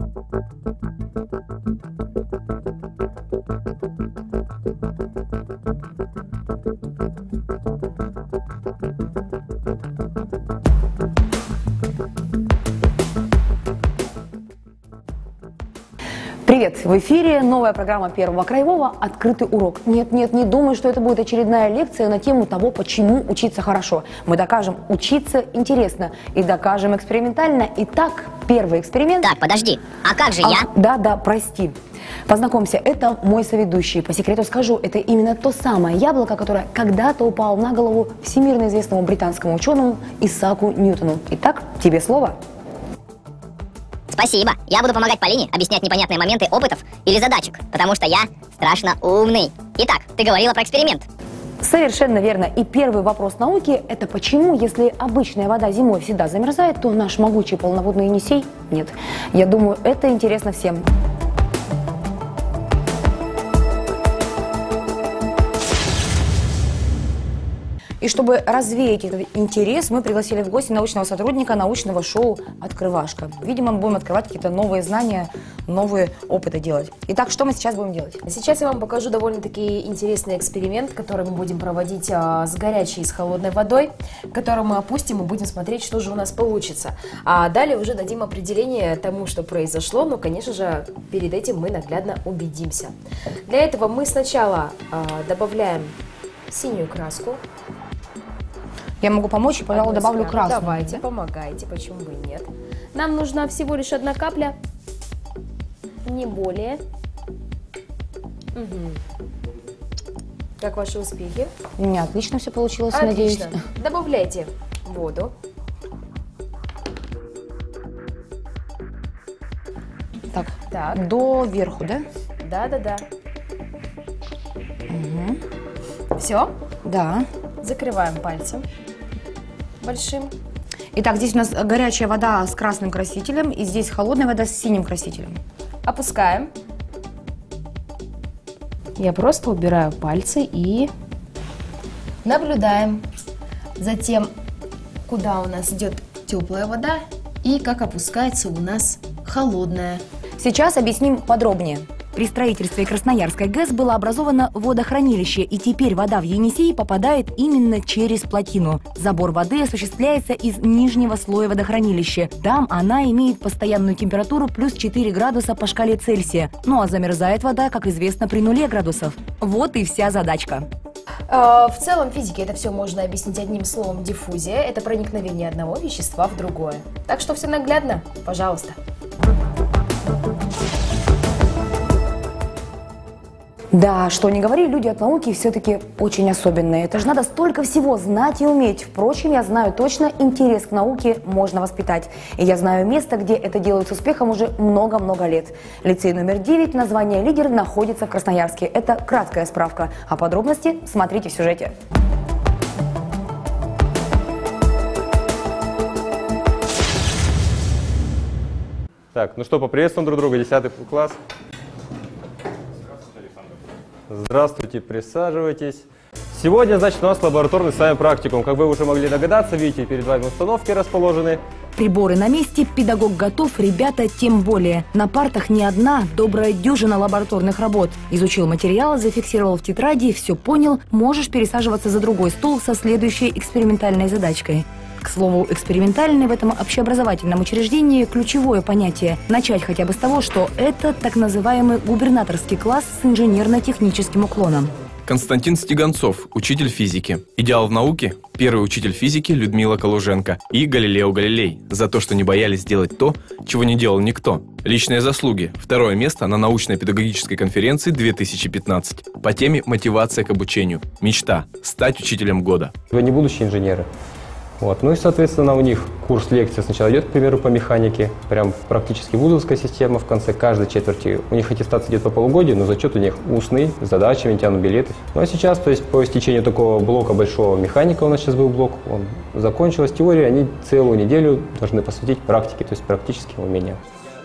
Привет! В эфире новая программа Первого краевого «Открытый урок». Нет, не думай, что это будет очередная лекция на тему того, почему учиться хорошо. Мы докажем, учиться интересно и докажем экспериментально. Итак, первый эксперимент. Так, подожди, а как же я? Да, прости. Познакомься, это мой соведущий. По секрету скажу, это именно то самое яблоко, которое когда-то упало на голову всемирно известному британскому ученому Исааку Ньютону. Итак, тебе слово. Спасибо. Я буду помогать Полине объяснять непонятные моменты опытов или задачек, потому что я страшно умный. Итак, ты говорила про эксперимент. Совершенно верно. И первый вопрос науки – это почему, если обычная вода зимой всегда замерзает, то наш могучий полноводный Енисей нет. Я думаю, это интересно всем. И чтобы развеять этот интерес, мы пригласили в гости научного сотрудника научного шоу «Открывашка». Видимо, мы будем открывать какие-то новые знания, новые опыты делать. Итак, что мы сейчас будем делать? Сейчас я вам покажу довольно-таки интересный эксперимент, который мы будем проводить с горячей и с холодной водой, который мы опустим и будем смотреть, что же у нас получится. А далее уже дадим определение тому, что произошло, но, конечно же, перед этим мы наглядно убедимся. Для этого мы сначала добавляем синюю краску. Я могу помочь и, пожалуй, добавлю красную. Давайте, помогайте, почему бы и нет. Нам нужна всего лишь одна капля, не более. Угу. Как ваши успехи? У меня отлично все получилось, Отлично. надеюсь. Добавляйте воду. Так, до верху, да? Да. Угу. Все? Да. Закрываем пальцем большим. Итак, здесь у нас горячая вода с красным красителем, и здесь холодная вода с синим красителем. Опускаем. Я просто убираю пальцы и наблюдаем за тем, куда у нас идет теплая вода и как опускается у нас холодная. Сейчас объясним подробнее. При строительстве Красноярской ГЭС было образовано водохранилище, и теперь вода в Енисей попадает именно через плотину. Забор воды осуществляется из нижнего слоя водохранилища. Там она имеет постоянную температуру плюс 4 градуса по шкале Цельсия. Ну а замерзает вода, как известно, при 0 градусов. Вот и вся задачка. В целом в физике это все можно объяснить одним словом: диффузия. Это проникновение одного вещества в другое. Так что все наглядно, пожалуйста. Да, что ни говори, люди от науки все-таки очень особенные. Это же надо столько всего знать и уметь. Впрочем, я знаю точно, интерес к науке можно воспитать. И я знаю место, где это делают с успехом уже много-много лет. Лицей номер 9, название «Лидер», находится в Красноярске. Это краткая справка. А подробности смотрите в сюжете. Так, ну что, поприветствуем друг друга, 10 класс. Здравствуйте, присаживайтесь. Сегодня, значит, у нас лабораторный с вами практикум. Как вы уже могли догадаться, видите, перед вами установки расположены. Приборы на месте, педагог готов, ребята тем более. На партах не одна, добрая дюжина лабораторных работ. Изучил материал, зафиксировал в тетради, все понял, можешь пересаживаться за другой стол со следующей экспериментальной задачкой. К слову, экспериментальный в этом общеобразовательном учреждении ключевое понятие. Начать хотя бы с того, что это так называемый губернаторский класс с инженерно-техническим уклоном. Константин Стеганцов, учитель физики. Идеал в науке – первый учитель физики Людмила Калуженко и Галилео Галилей за то, что не боялись делать то, чего не делал никто. Личные заслуги. Второе место на научно-педагогической конференции 2015 по теме «Мотивация к обучению». Мечта – стать учителем года. Вы не будущие инженеры. Вот. Ну и, соответственно, у них курс лекций сначала идет, к примеру, по механике, прям практически вузовская система, в конце каждой четверти. У них аттестация идет по полугодию, но зачет у них устный, с задачами, тянут билеты. Ну а сейчас, то есть по истечению такого блока большого механика, у нас сейчас был блок, он закончилась теория, они целую неделю должны посвятить практике, то есть практическим умениям.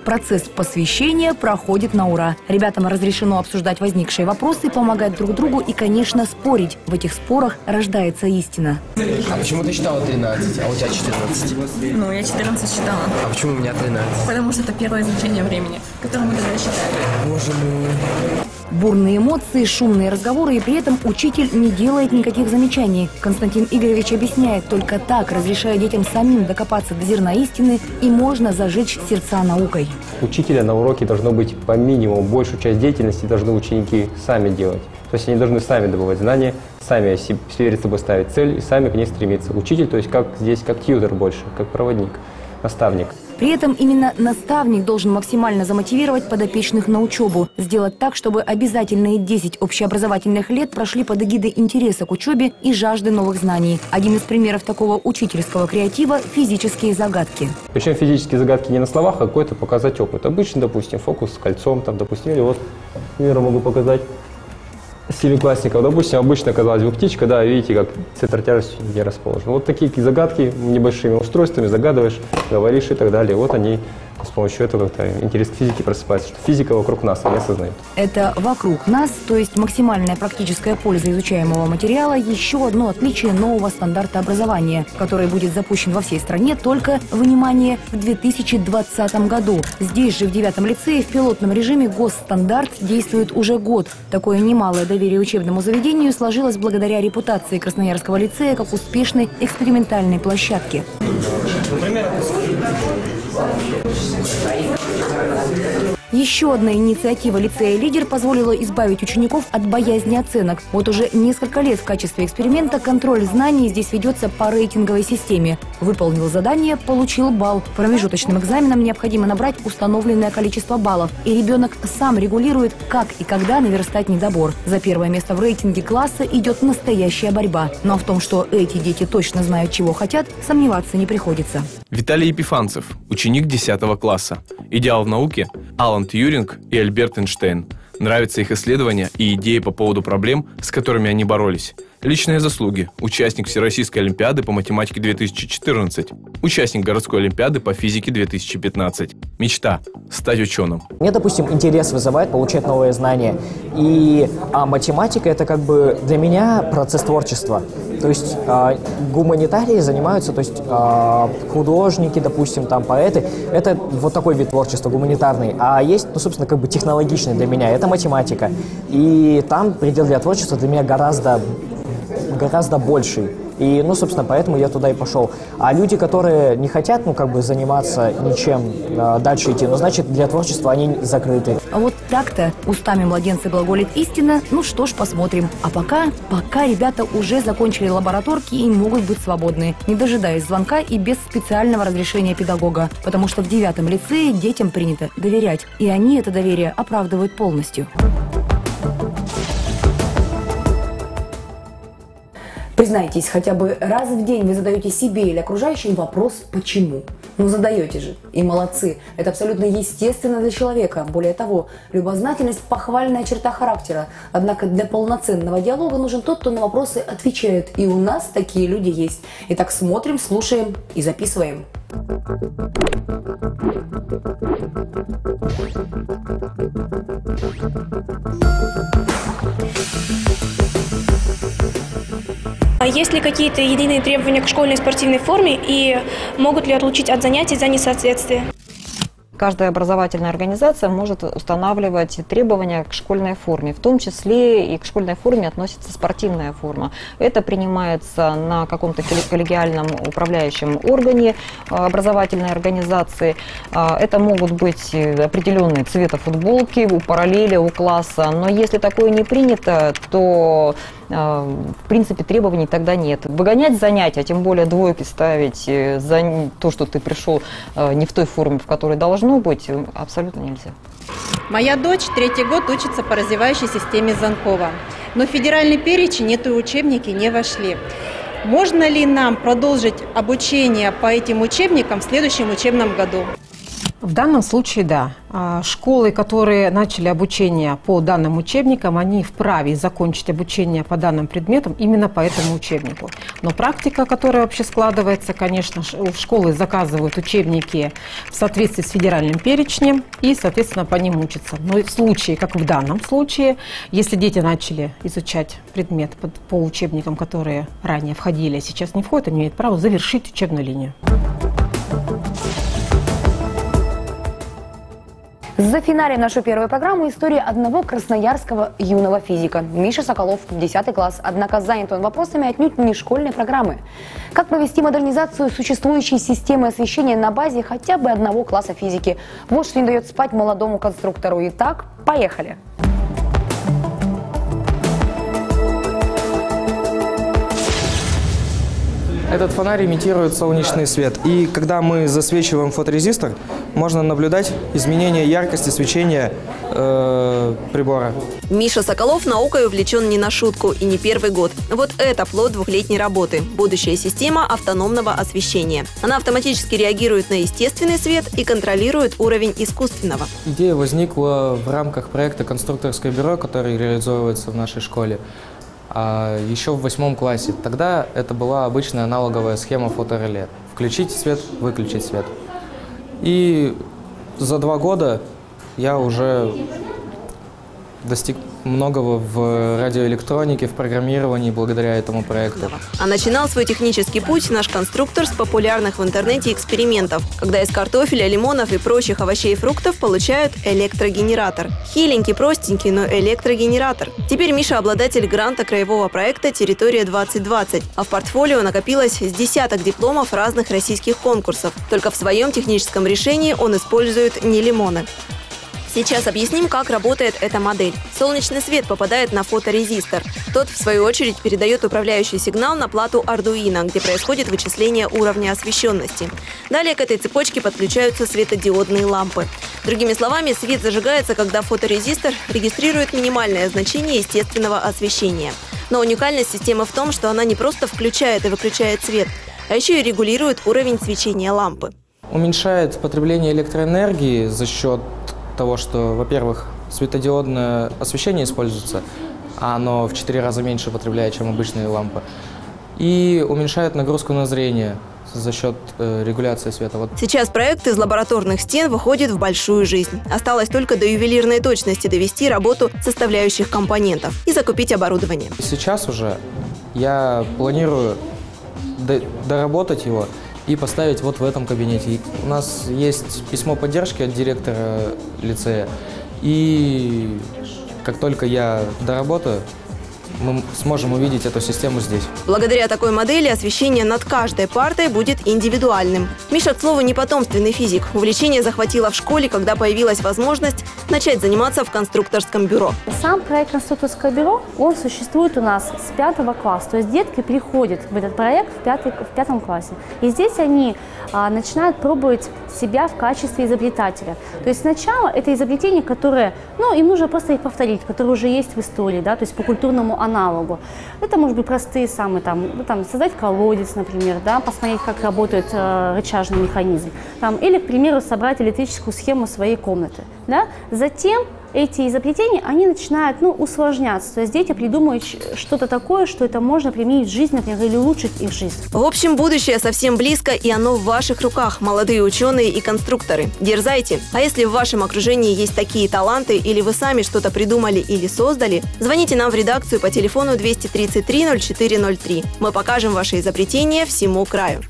Процесс посвящения проходит на ура. Ребятам разрешено обсуждать возникшие вопросы, помогать друг другу и, конечно, спорить. В этих спорах рождается истина. А почему ты считала 13, а у тебя 14? Ну, я 14 считала. А почему у меня 13? Потому что это первое значение времени, которое мы тогда считали. Боже мой. Бурные эмоции, шумные разговоры, и при этом учитель не делает никаких замечаний. Константин Игоревич объясняет, только так, разрешая детям самим докопаться до зерна истины, и можно зажечь сердца наукой. Учителя на уроке должно быть по минимуму, большую часть деятельности должны ученики сами делать. То есть они должны сами добывать знания, сами перед собой ставить цель и сами к ней стремиться. Учитель, то есть как здесь, как тьютер больше, как проводник, наставник. При этом именно наставник должен максимально замотивировать подопечных на учебу, сделать так, чтобы обязательные 10 общеобразовательных лет прошли под эгидой интереса к учебе и жажды новых знаний. Один из примеров такого учительского креатива – физические загадки. Причем физические загадки не на словах, а какой-то показать опыт. Обычно, допустим, фокус с кольцом, там, допустим, или вот, к примеру, могу показать семиклассников. Допустим, обычно, казалось бы, птичка, да, видите, как центр тяжести не расположен. Вот такие загадки небольшими устройствами загадываешь, говоришь и так далее. Вот они с помощью этого как-то интерес к физике просыпается, что физика вокруг нас, они осознают. Это «вокруг нас», то есть максимальная практическая польза изучаемого материала, еще одно отличие нового стандарта образования, который будет запущен во всей стране только, внимание, в 2020 году. Здесь же, в 9-м лицее, в пилотном режиме госстандарт действует уже год. Такое немалое доверие учебному заведению сложилось благодаря репутации Красноярского лицея как успешной экспериментальной площадки. Еще одна инициатива лицея «Лидер» позволила избавить учеников от боязни оценок. Вот уже несколько лет в качестве эксперимента контроль знаний здесь ведется по рейтинговой системе. Выполнил задание – получил балл. Промежуточным экзаменом необходимо набрать установленное количество баллов. И ребенок сам регулирует, как и когда наверстать недобор. За первое место в рейтинге класса идет настоящая борьба. Но в том, что эти дети точно знают, чего хотят, сомневаться не приходится. Виталий Епифанцев, ученик 10 класса. Идеал в науке – Алан Тьюринг и Альберт Эйнштейн. Нравятся их исследования и идеи по поводу проблем, с которыми они боролись. Личные заслуги. Участник Всероссийской олимпиады по математике 2014. Участник городской олимпиады по физике 2015. Мечта – стать ученым. Мне, допустим, интерес вызывает получать новые знания. И математика – это как бы для меня процесс творчества. То есть гуманитарии занимаются, то есть художники, допустим, там поэты. Это вот такой вид творчества, гуманитарный. А есть, ну, собственно, как бы технологичный для меня – это математика. И там предел для творчества для меня гораздо больший. И, ну, собственно, поэтому я туда и пошел. А люди, которые не хотят, ну, как бы заниматься ничем, дальше идти, ну, значит, для творчества они закрыты. А вот так-то устами младенца глаголит истина. Ну что ж, посмотрим. А пока ребята уже закончили лабораторки и могут быть свободны, не дожидаясь звонка и без специального разрешения педагога. Потому что в 9-м лицее детям принято доверять. И они это доверие оправдывают полностью. Признайтесь, хотя бы раз в день вы задаете себе или окружающим вопрос «почему?». Ну, задаете же. И молодцы. Это абсолютно естественно для человека. Более того, любознательность – похвальная черта характера. Однако для полноценного диалога нужен тот, кто на вопросы отвечает. И у нас такие люди есть. Итак, смотрим, слушаем и записываем. Есть ли какие-то единые требования к школьной спортивной форме и могут ли отлучить от занятий за несоответствие? Каждая образовательная организация может устанавливать требования к школьной форме, в том числе и к школьной форме относится спортивная форма. Это принимается на каком-то коллегиальном управляющем органе образовательной организации. Это могут быть определенные цвета футболки у параллели, у класса, но если такое не принято, то в принципе требований тогда нет. Выгонять занятия, тем более двойки ставить за то, что ты пришел не в той форме, в которой должно быть, абсолютно нельзя. Моя дочь 3-й год учится по развивающей системе Занкова, но в федеральный перечень эти учебники не вошли. Можно ли нам продолжить обучение по этим учебникам в следующем учебном году? В данном случае, да. Школы, которые начали обучение по данным учебникам, они вправе закончить обучение по данным предметам именно по этому учебнику. Но практика, которая вообще складывается, конечно, школы заказывают учебники в соответствии с федеральным перечнем и, соответственно, по ним учатся. Но в случае, как в данном случае, если дети начали изучать предмет по учебникам, которые ранее входили, а сейчас не входят, они имеют право завершить учебную линию. За финалем нашу первую программу история одного красноярского юного физика. Миша Соколов, 10 класс, однако занят он вопросами отнюдь не школьной программы. Как провести модернизацию существующей системы освещения на базе хотя бы одного класса физики? Вот что не дает спать молодому конструктору. Итак, поехали! Этот фонарь имитирует солнечный свет. И когда мы засвечиваем фоторезистор, можно наблюдать изменение яркости свечения прибора. Миша Соколов наукой увлечен не на шутку и не первый год. Вот это плод двухлетней работы. Будущая система автономного освещения. Она автоматически реагирует на естественный свет и контролирует уровень искусственного. Идея возникла в рамках проекта «Конструкторское бюро», который реализовывается в нашей школе. Еще в 8 классе. Тогда это была обычная аналоговая схема фотореле. Включить свет, выключить свет. И за 2 года я уже достиг многого в радиоэлектронике, в программировании благодаря этому проекту. А начинал свой технический путь наш конструктор с популярных в интернете экспериментов, когда из картофеля, лимонов и прочих овощей и фруктов получают электрогенератор. Хиленький, простенький, но электрогенератор. Теперь Миша обладатель гранта краевого проекта «Территория-2020», а в портфолио накопилось с десяток дипломов разных российских конкурсов. Только в своем техническом решении он использует не лимоны. Сейчас объясним, как работает эта модель. Солнечный свет попадает на фоторезистор. Тот, в свою очередь, передает управляющий сигнал на плату Arduino, где происходит вычисление уровня освещенности. Далее к этой цепочке подключаются светодиодные лампы. Другими словами, свет зажигается, когда фоторезистор регистрирует минимальное значение естественного освещения. Но уникальность системы в том, что она не просто включает и выключает свет, а еще и регулирует уровень свечения лампы. Уменьшает потребление электроэнергии за счет того, что, во-первых, светодиодное освещение используется, а оно в 4 раза меньше потребляет, чем обычные лампы. И уменьшает нагрузку на зрение за счет регуляции света. Сейчас проект из лабораторных стен выходит в большую жизнь. Осталось только до ювелирной точности довести работу составляющих компонентов и закупить оборудование. Сейчас уже я планирую доработать его и поставить вот в этом кабинете. И у нас есть письмо поддержки от директора лицея. И как только я доработаю, мы сможем увидеть эту систему здесь. Благодаря такой модели освещение над каждой партой будет индивидуальным. Миша, к слову, не потомственный физик. Увлечение захватило в школе, когда появилась возможность начать заниматься в конструкторском бюро. Сам проект конструкторского бюро, он существует у нас с 5 класса. То есть детки приходят в этот проект в 5 классе. И здесь они начинают пробовать себя в качестве изобретателя. То есть сначала это изобретение, которое, им нужно просто их повторить, которое уже есть в истории, да, то есть по культурному аналогу. Это может быть простые самые, создать колодец, например, да, посмотреть, как работает рычажный механизм, или, к примеру, собрать электрическую схему своей комнаты. Да. Затем эти изобретения, они начинают усложняться. То есть дети придумывают что-то такое, что это можно применить в жизни, например, или улучшить их жизнь. В общем, будущее совсем близко, и оно в ваших руках, молодые ученые и конструкторы. Дерзайте! А если в вашем окружении есть такие таланты, или вы сами что-то придумали или создали, звоните нам в редакцию по телефону 233 0403. Мы покажем ваше изобретение всему краю.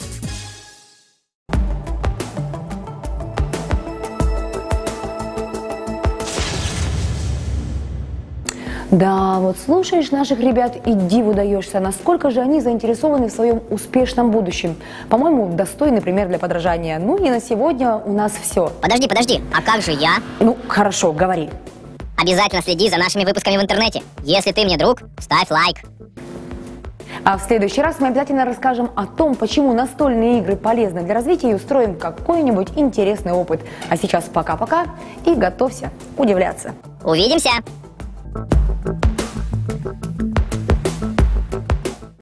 Да, вот слушаешь наших ребят и диву даешься, насколько же они заинтересованы в своем успешном будущем. По-моему, достойный пример для подражания. Ну и на сегодня у нас все. Подожди, а как же я? Хорошо, говори. Обязательно следи за нашими выпусками в интернете. Если ты мне друг, ставь лайк. А в следующий раз мы обязательно расскажем о том, почему настольные игры полезны для развития и устроим какой-нибудь интересный опыт. А сейчас пока-пока и готовься удивляться. Увидимся!